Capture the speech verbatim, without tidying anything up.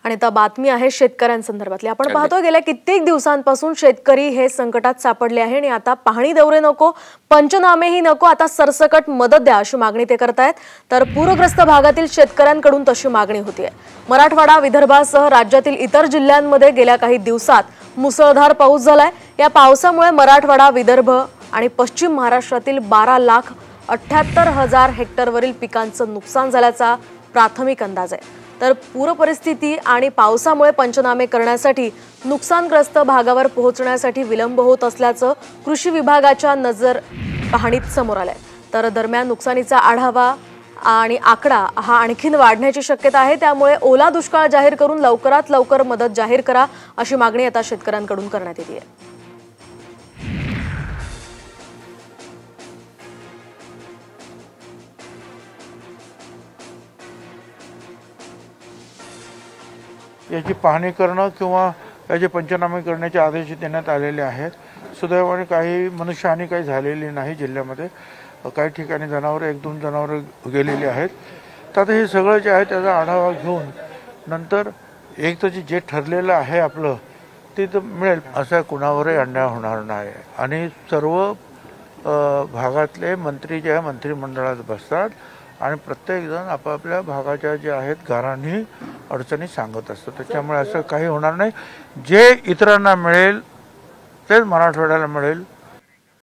आणि आता बातमी आहे शेतकऱ्यांसंदर्भातली। आपण पाहतोय गेल्या कित्येक दिवसांपासून शेतकरी हे संकटात सापडले आहे आणि आता पाहणी दौरे नको, पंचनामेही नको, आता सरसकट मदत द्या अशी मागणी ते करतायत। तर पूरग्रस्त भागातील शेतकऱ्यांकडून तशी मागणी होतीये। मराठवाडा, विदर्भासह राज्यातील इतर जिल्ह्यांमध्ये गेल्या काही दिवसात मुसळधार पाऊस झालाय। या पावसामुळे मराठवाडा, विदर्भ आणि पश्चिम महाराष्ट्रातील बारा लाख अठ्ठ्याहत्तर हजार हेक्टरवरील पिकांचं नुकसान झाल्याचा प्राथमिक अंदाज आहे। तर पूर परिस्थिती आणि पावसामुळे पंचनामे करण्यासाठी नुकसानग्रस्त भागावर पोहोचण्यासाठी विलंब होत असल्याचं कृषी विभागाच्या नजर पाहणीत समोर आलंय। तर दरम्यान नुकसानीचा आढावा आणि आकडा हा आणखीन वाढण्याची शक्यता आहे। त्यामुळे ओला दुष्काळ जाहीर करून लवकरात लवकर मदत जाहीर करा अशी मागणी आता शेतकऱ्यांकडून करण्यात येते आहे। याची पाहणी करणं किंवा याचे पंचनामे करण्याचे आदेश देण्यात आलेले आहेत। सुदैवाने काही मनुष्यहानी काही झालेली नाही। जिल्ह्यामध्ये काही ठिकाणी जनावर एक दोन जनावर गेलेली आहेत। तर आता हे सगळं जे आहे त्याचा आढावा घेऊन नंतर एक तर जे ठरलेलं आहे आपलं ते तर मिळेल असं कुणावरही अन्याय होणार नाही। आणि सर्व भागातले मंत्री जे आहे मंत्रिमंडळात बसतात आणि प्रत्येकजण आपापल्या भागाच्या जे आहेत गारांनी अडचणी सांगत असतात। त्याच्यामुळे असं काही होणार नाही। जे इतरांना मिळेल तेच मराठवाड्याला मिळेल।